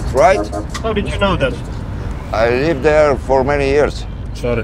month, right? How did you know that? I lived there for many years. Sorry.